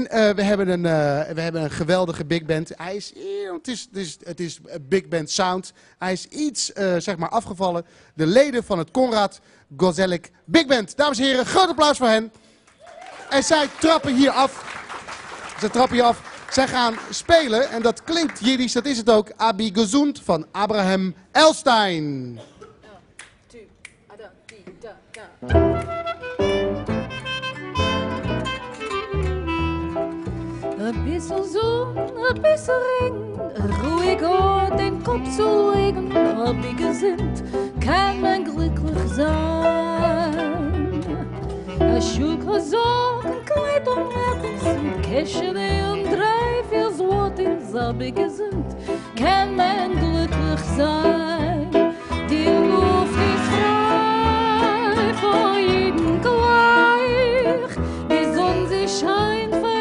En we hebben een geweldige big band. Hij is, het is big band sound. Hij is iets zeg maar afgevallen. De leden van het Konrad Gozellik Big Band. Dames en heren, groot applaus voor hen. En zij trappen hier af. Zij gaan spelen en dat klinkt Jiddisch, dat is het ook. Abi Gezund van Abraham Elstein. Ein bisschen Sonne, ein bisschen Regen, ruhig Ort, den Kopf zu legen, hab ich gesinnt, kann man glücklich sein. Ein Schuck, ein Sock, ein Kleid und Lettens, ein Käschere und 3, 4 Zlotens, hab ich gesinnt, kann man glücklich sein. Die Luft ist frei, vor jedem gleich, die Sonne sie scheint für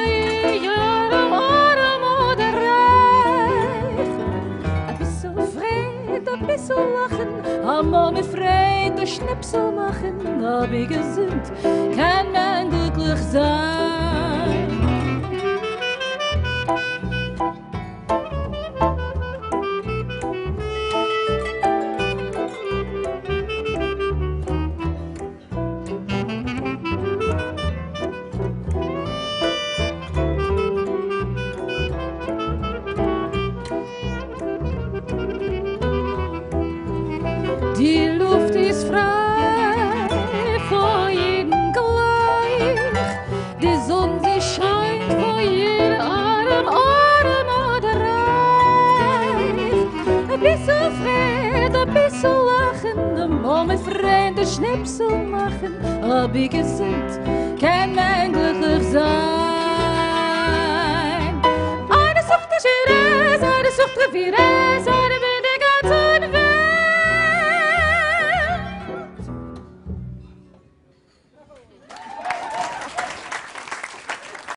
ein bisschen lachen, einmal mit Freude Schnipsel machen, hab ich gesund, kann man glücklich sein. Die Luft ist frei, vor jedem gleich. Die Sonne, sie scheint vor jedem Arm oder Reich. Ein bisschen Freude, ein bisschen Lachen, mal mit Freunden Schnipsel machen. Hab ich gesund, kann man glücklich sein.